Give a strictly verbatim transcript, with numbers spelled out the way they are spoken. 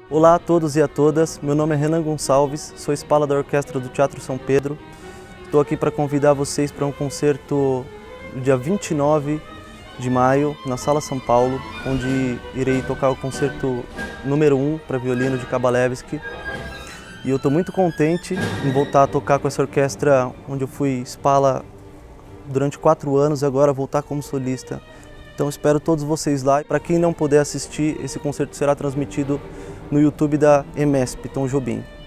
Olá a todos e a todas, meu nome é Renan Gonçalves, sou espala da Orquestra do Teatro São Pedro. Estou aqui para convidar vocês para um concerto no dia vinte e nove de maio, na Sala São Paulo, onde irei tocar o concerto número um para violino de Kabalevski. E eu estou muito contente em voltar a tocar com essa orquestra onde eu fui espala durante quatro anos e agora voltar como solista. Então espero todos vocês lá. Para quem não puder assistir, esse concerto será transmitido no YouTube da EMESP, Tom Jobim.